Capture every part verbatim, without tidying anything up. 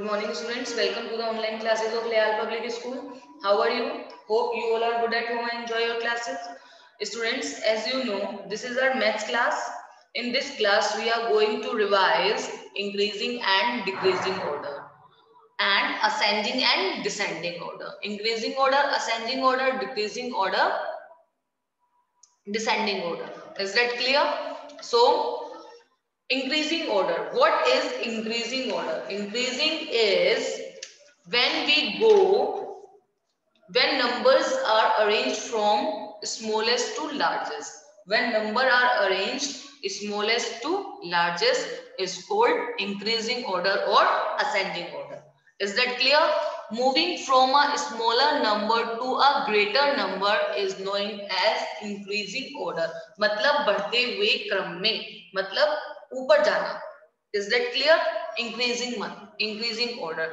morning, students. Welcome to the online classes of Leal Public School. How are you? Hope you all are good at home and enjoy your classes. Students, as you know, this is our maths class. In this class, we are going to revise increasing and decreasing order and ascending and descending order. Increasing order, ascending order, decreasing order, descending order. Is that clear? So, increasing order. What is increasing order? Increasing is when we go, when numbers are arranged from smallest to largest. When number are arranged smallest to largest is called increasing order or ascending order. Is that clear? Moving from a smaller number to a greater number is known as increasing order. मतलब बढ़ते हुए क्रम में, मतलब ऊपर जाना. Is that clear? Increasing increasing order.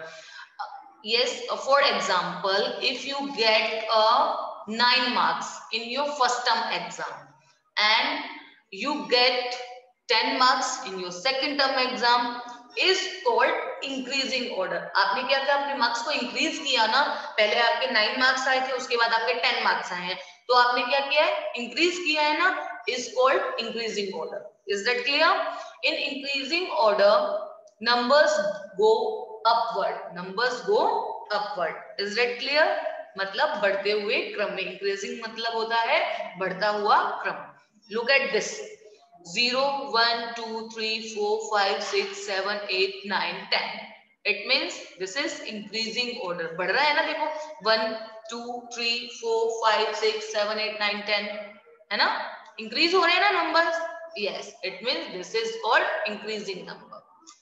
Yes, for example, if you get a nine marks in your first term exam and you get ten marks in your second term exam is called increasing order. आपने क्या किया? अपने marks को increase किया ना. पहले आपके nine marks आए थे, उसके बाद आपके टेन मार्क्स आए हैं, तो आपने क्या किया है? इंक्रीज किया है ना. is called increasing order. Is that clear? In increasing order, numbers go upward. Numbers go upward. Is that clear? मतलब बढ़ते हुए क्रम में. Increasing मतलब होता है बढ़ता हुआ क्रम. Look at this. zero, one, two, three, four, five, six, seven, eight, nine, ten. It means this is increasing order. बढ़ रहा है ना, देखो. one, two, three, four, five, six, seven, eight, nine, ten. है ना? Increase हो रहे हैं ना numbers? Yes. It means this is called increasing number.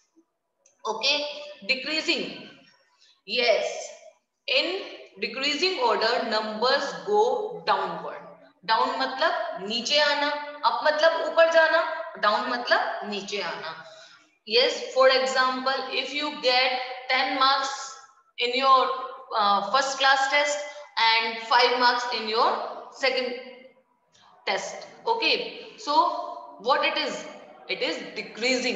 Okay. Decreasing. Yes. In decreasing order, numbers go downward. Down मतलब नीचे आना. Up मतलब ऊपर जाना. Down मतलब नीचे आना. Yes. For example, if you get ten marks in your uh, first class test and five marks in your second test. Okay. So what it is? It is decreasing.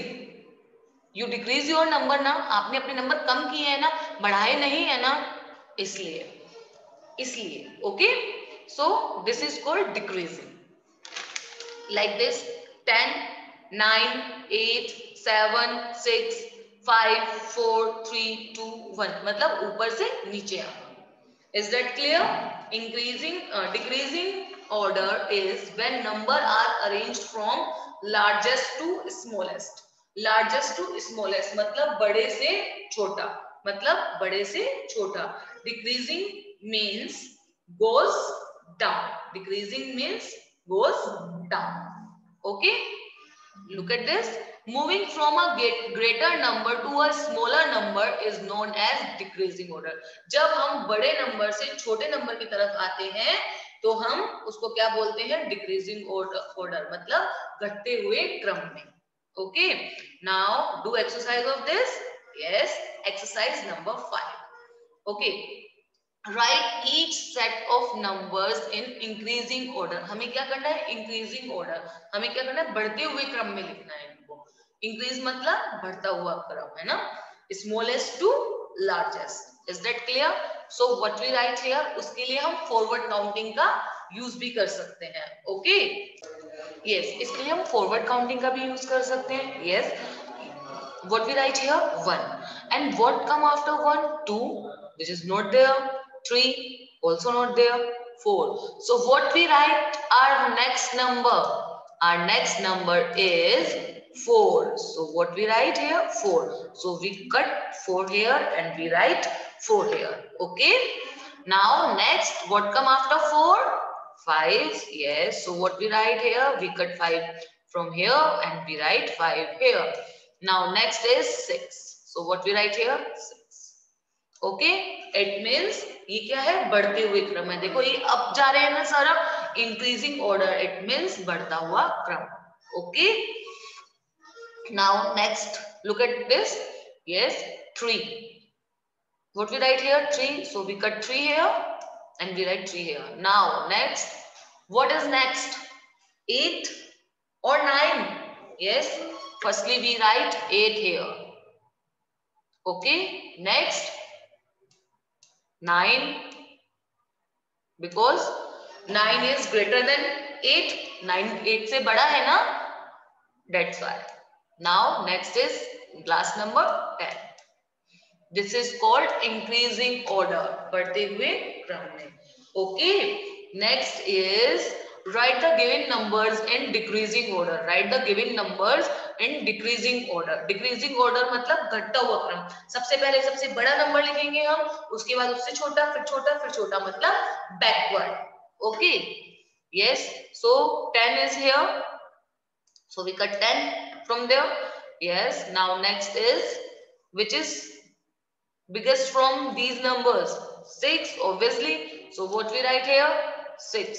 You decrease your number ना. आपने अपने number कम किए हैं ना, बढ़ाए नहीं है ना, इसलिए इसलिए okay. So this is called decreasing. Like this ten, nine, eight, seven, six, five, four, three, two, one. मतलब ऊपर से नीचे आना. Is that clear? Increasing, uh, decreasing order is when number are arranged from largest to smallest. Largest to smallest मतलब बड़े से छोटा. मतलब बड़े से छोटा. Decreasing means goes down. Decreasing means goes down. Okay. Look at this. Moving from a greater number to a smaller number is known as decreasing order. जब हम बड़े नंबर से छोटे नंबर की तरफ आते हैं तो हम उसको क्या बोलते हैं? decreasing order. order मतलब घटते हुए क्रम में. Okay. Now do exercise of this. Yes. Exercise number five. Okay. Write each set of numbers in increasing order. हमें क्या करना है? Increasing order. हमें क्या करना है? बढ़ते हुए क्रम में लिखना है इनको. Increase मतलब बढ़ता हुआ क्रम, है ना? Smallest to largest. Is that clear? So what we write here? उसके लिए हम forward counting का use भी कर सकते हैं. Okay? Yes. इसके लिए हम forward counting का भी use कर सकते हैं. Yes. What we write here? one. And what come after one? two. Which is not there. three, also not there. four. So what we write our next number? Our next number is four. So what we write here? four. So we cut four here and we write four here. Okay. Now next, what come after four? five. Yes. So what we write here? We cut five from here and we write five here. Now next is six. So what we write here? six. Okay. It means ये क्या है? बढ़ते हुए क्रम है. देखो ये up जा रहे हैं ना सारा. Increasing order. इट मीन्स बढ़ता हुआ क्रम. Okay. Now next look at this. Yes. three. What we write here? three. So we cut three here and we write three here. Now next. What is next? eight or nine? Yes. Firstly we write eight here. Okay, next nine, because nine is greater than eight. nine eight से बड़ा है ना, that's why. Now next is class number ten. This is called increasing order, बढ़ते हुए क्रम में. Okay, next is write the given numbers in decreasing order. Write the given numbers in decreasing order. Decreasing order मतलब घटता हुआ क्रम. सबसे पहले सबसे बड़ा नंबर लिखेंगे हम, उसके बाद उससे छोटा, फिर छोटा, फिर छोटा, मतलब backward. Okay, yes, so ten is here, so we cut ten from there. Yes, now next is, which is biggest from these numbers? six, obviously. So what we write here? six.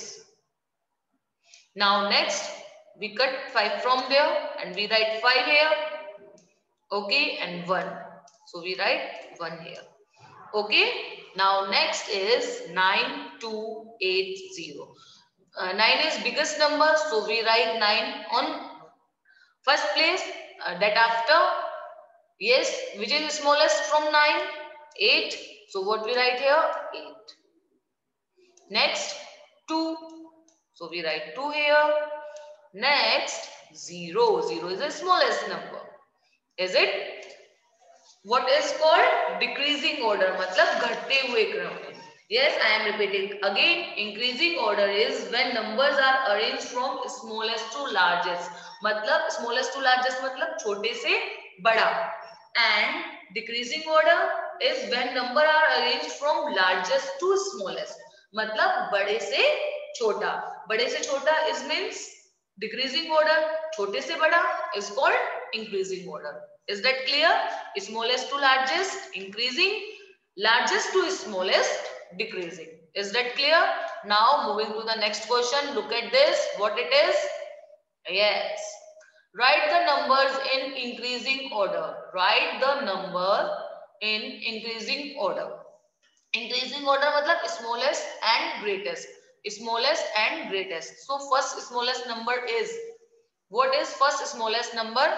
Now next, we cut five from there and we write five here. Okay, and one. So we write one here. Okay, now next is nine two eight zero. Uh, nine is biggest number, so we write nine on first place. Uh, that after, yes, which is smallest from nine? eight. So what we write here? eight. Next, two. So we write two here. Next, zero. zero is the smallest number. Is it? What is called decreasing order? मतलब घटते हुए क्रम में. Yes, I am repeating again. Increasing order is when numbers are arranged from smallest to largest. मतलब smallest to largest मतलब छोटे से बड़ा. And decreasing order is when number are arranged from largest to smallest. मतलब बड़े से छोटा. बड़े से छोटा is means decreasing order. छोटे से बड़ा is called increasing order. Is that clear? Smallest to largest increasing, largest to smallest decreasing. Is that clear? Now moving to the next question. Look at this. What it is? Yes. Write the numbers in increasing order. Write the number in increasing order. Increasing order मतलब smallest and greatest. Smallest and greatest. So first smallest number is, what is first smallest number?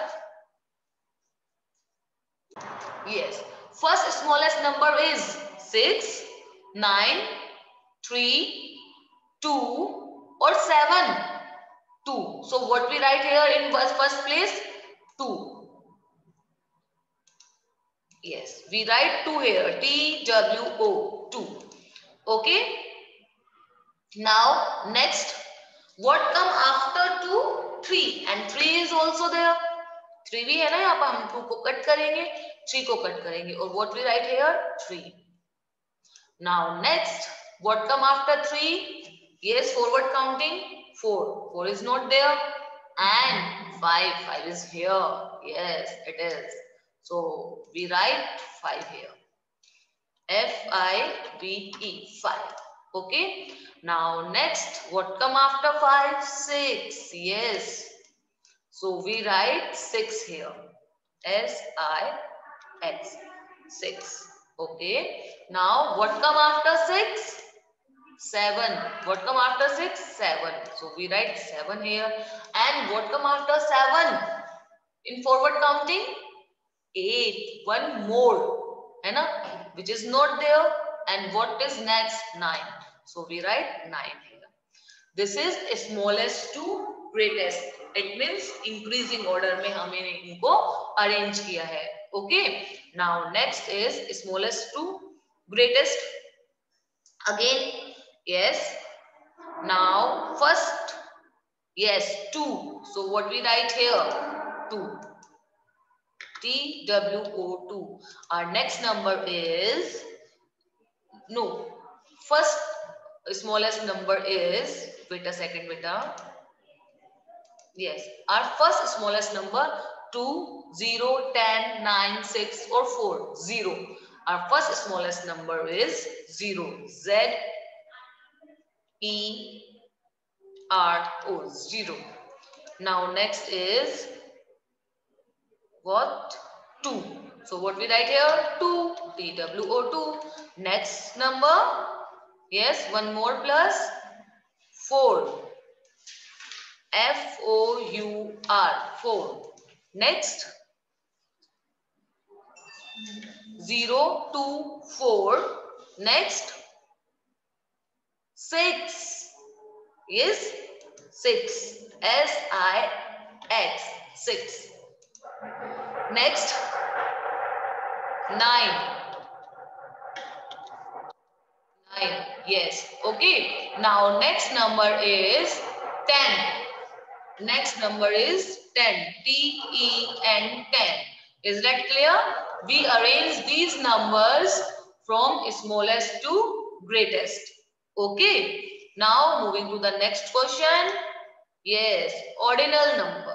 Yes, first smallest number is six, nine, three, two or seven. two. So what we write here in first place? two. Yes, we write two here. T W O, two. Okay. Now next, what come after two? three. And three is also there. three भी है ना, यहाँ पर हम two को cut करेंगे, three को cut करेंगे, और what we write here? three. Now next, what come after three? Yes, forward counting. four. four is not there. And five. five is here. Yes, it is. So we write five here. F I V E, five. Okay. Now next, what come after five? six. Yes. So we write six here. S I X. six. Okay. Now what come after six? seven. What come after six? seven. So we write seven here. And what come after seven? In forward counting? eight. One more. Hai na? Which is not there. And what is next? nine. So we write nine here. This is smallest to greatest. It means increasing order में हमने इनको arrange किया है. Okay. Now next is smallest to greatest. Again, yes. Now first, yes, two. So what we write here? two. T W O, two. Our next number is, no, first smallest number is, wait a second, beta. Yes, our first smallest number two, zero, ten, nine, six or four, zero. Our first smallest number is zero. Z E R O, zero. Now next is what? two. So what we write here? two. T W O, two. Next number? Yes, one more plus four. F O U R, four. Next, zero, two, four. Next, six. Yes, six. S I X. six. Next, nine. nine. Yes. Okay. Now, next number is ten. Next number is ten. T E N, ten. Is that clear? We arrange these numbers from smallest to greatest. Okay. Now moving to the next question. Yes, ordinal number.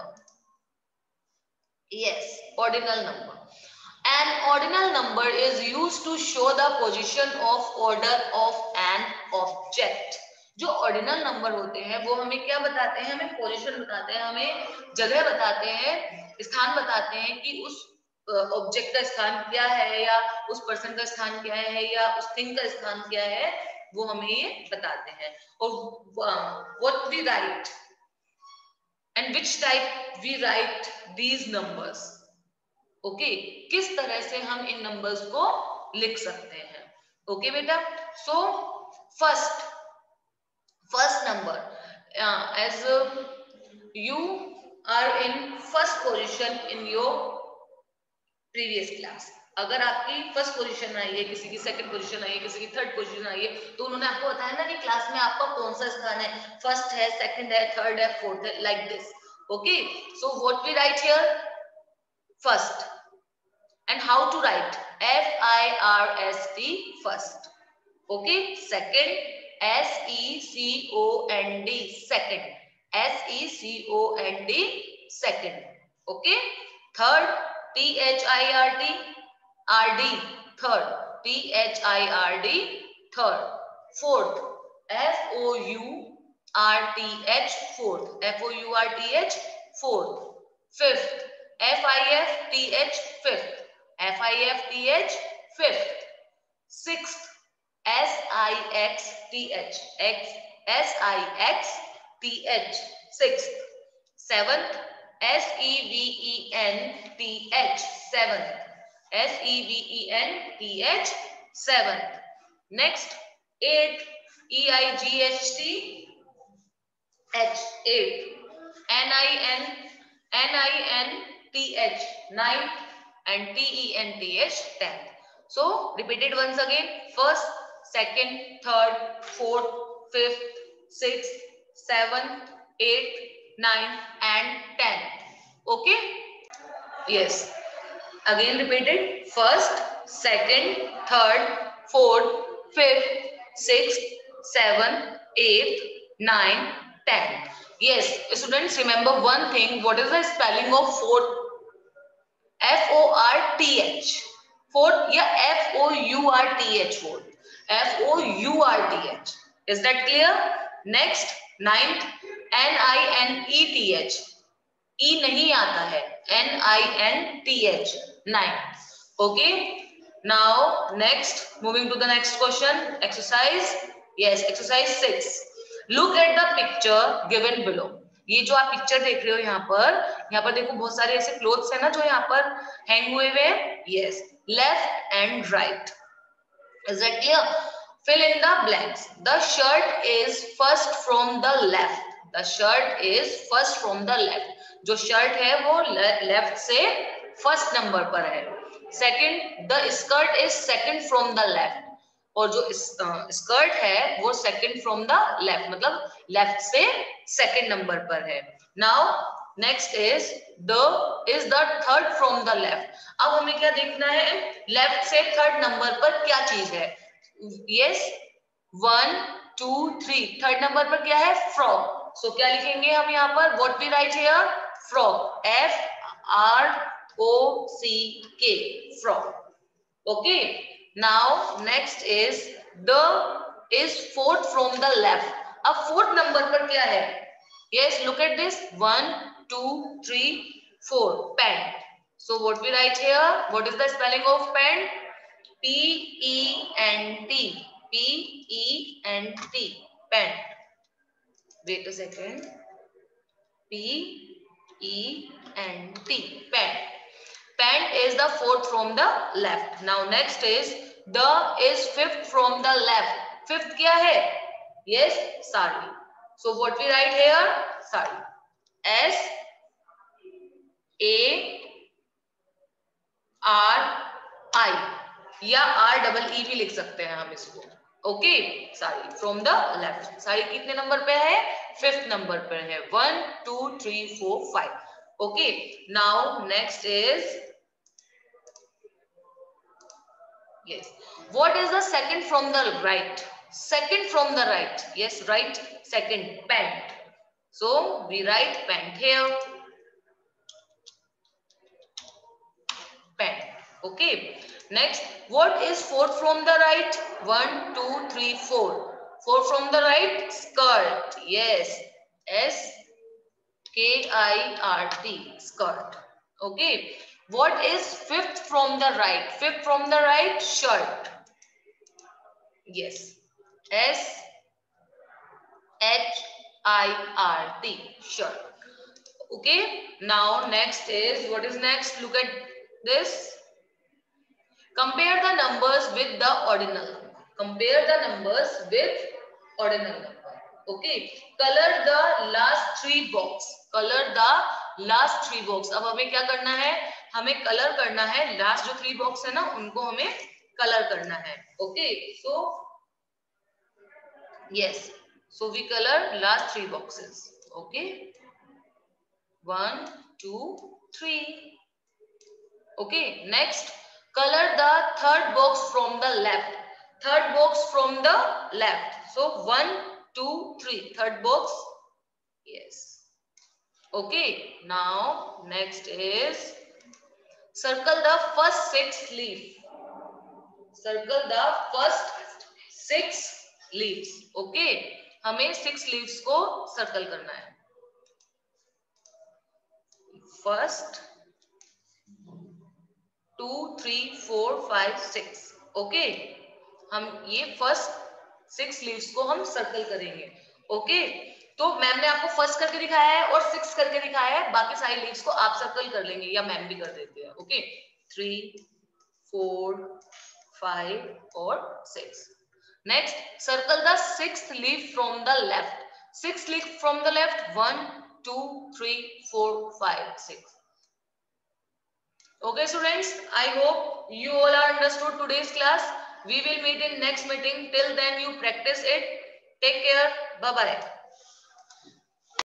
Yes, ordinal number. An ordinal number is used to show the position of order of an object. जो ordinal number होते हैं वो हमें क्या बताते हैं? हमें position बताते हैं, हमें जगह बताते हैं, स्थान बताते हैं कि उस ऑब्जेक्ट का स्थान क्या है, या उस पर्सन का स्थान क्या है, या उस थिंग का स्थान क्या है, वो हमें ये बताते हैं. और what we write and which type we write these numbers. Okay, किस तरह से हम इन नंबर्स को लिख सकते हैं. ओके बेटा, so first first number, as you are in first position in your previous class. अगर आपकी फर्स्ट पोजीशन आई है, किसी की सेकंड पोजीशन आई है, किसी की थर्ड पोजीशन आई है, तो उन्होंने आपको बताया ना कि क्लास में आपका कौन सा स्थान है, फर्स्ट है, सेकंड है, थर्ड है, फोर्थ है, like this. Okay, so what we write here? First. And how to write? F I R S T, first. Okay. Second, S E C O N D, second. S E C O N D, second. Okay. Third, T H I R T, R D, third. T H I R D, third. Fourth, F O U R T H, fourth. F O U R T H, fourth. Fifth, F I F T H, fifth. F I F T H, fifth. Sixth, S I X T H, X, S I X T H, sixth. Seventh, S E V E N T H, seventh. S E V E N T H, seventh. Next, eighth, E I G H T H, eighth. N I N, N I N T H, ninth. And T E N T H, tenth. So repeat it once again. First, second, third, fourth, fifth, sixth, seventh, eighth, ninth, and tenth. Okay? Yes. Again repeat it. First, second, third, fourth, fifth, sixth, seventh, eighth, ninth, tenth. Yes, students, remember one thing. What is the spelling of fourth? F O R T H, fourth, या F O U R T H, fourth. F O U R T H. Is that clear? Next, ninth, N I N E T H. E नहीं आता है. N I N T H, ninth. Okay. Now, next, moving to the next question. Exercise. Yes, exercise six. Look at the picture given below. ये जो आप picture देख रहे हो यहाँ पर, यहाँ पर देखो बहुत सारे ऐसे क्लोथ्स है ना जो यहाँ पर हैंग हुए हुए हैं. Yes, left and right. Is that clear? Fill in the blanks. The shirt is first from the left. The shirt is first from the left. जो शर्ट है वो लेफ्ट से फर्स्ट नंबर पर है. Second, the skirt is second from the left. और जो skirt है वो सेकंड फ्रॉम द लेफ्ट, मतलब लेफ्ट से सेकंड नंबर पर है. Now next is the is the third from the left. अब हमें क्या देखना है? लेफ्ट से थर्ड नंबर पर क्या चीज है? Yes, one two three. Third number पर क्या है? फ्रॉक. सो क्या लिखेंगे हम यहाँ पर? What we write here? Frock. F R O C K, frock. Okay. Now next is the is fourth from the left. अब fourth number पर क्या है? Yes, look at this. One, two, three, four. Pant. So what we write here? What is the spelling of pant? P E N T. P E N T. Pant. Wait a second. P E N T. Pant. Pant is the fourth from the left. Now next is the is fifth from the left. Fifth क्या है? Yes, sari. So what we write here? Sari. S A R I या R double E भी लिख सकते हैं हम इसको. Okay, sari from the left. Sari कितने नंबर पे है? फिफ्थ नंबर पर है. One two three four five. Okay, now next is yes. What is the second from the right? Second from the right. Yes, right. Second, pant. So we write pant here. Pant. Okay. Next, what is fourth from the right? One, two, three, four. Four from the right, skirt. Yes. S K I R T. Skirt. Okay. What is fifth from the right? Fifth from the right, shirt. Yes. S H I R T. Shirt. Okay. Now next is, what is next? Look at this. Compare the numbers with the ordinal. Compare the numbers with ordinal number. Okay. Color the last three box. Color the last three box. अब हमें क्या करना है? हमें colour करना है. Last जो three box है ना, उनको हमें कलर करना है. Okay, so yes, so we colour last three boxes. Okay, one two three. Okay, next, colour the third box from the left. Third box from the left. So one two three, third box. Yes. Okay, now next is circle the first six leaf. Circle the first six leaves. Okay, हमें six leaves को circle करना है. First, two, three, four, five, six. Okay, हम ये first six leaves को हम circle करेंगे. Okay, तो मैम ने आपको फर्स्ट करके दिखाया है और सिक्स करके दिखाया है. बाकी सारी लीव्स को आप सर्कल कर लेंगे या मैम भी कर देते हैं. ओके, थ्री, फोर, फाइव और six. Next, circle the sixth leaf from the left. Six leaf from the left. One, two, three, four, five, six. Okay students, I hope you all are understood today's class. We will meet in next meeting. Till then you practice it. Take care. Bye bye.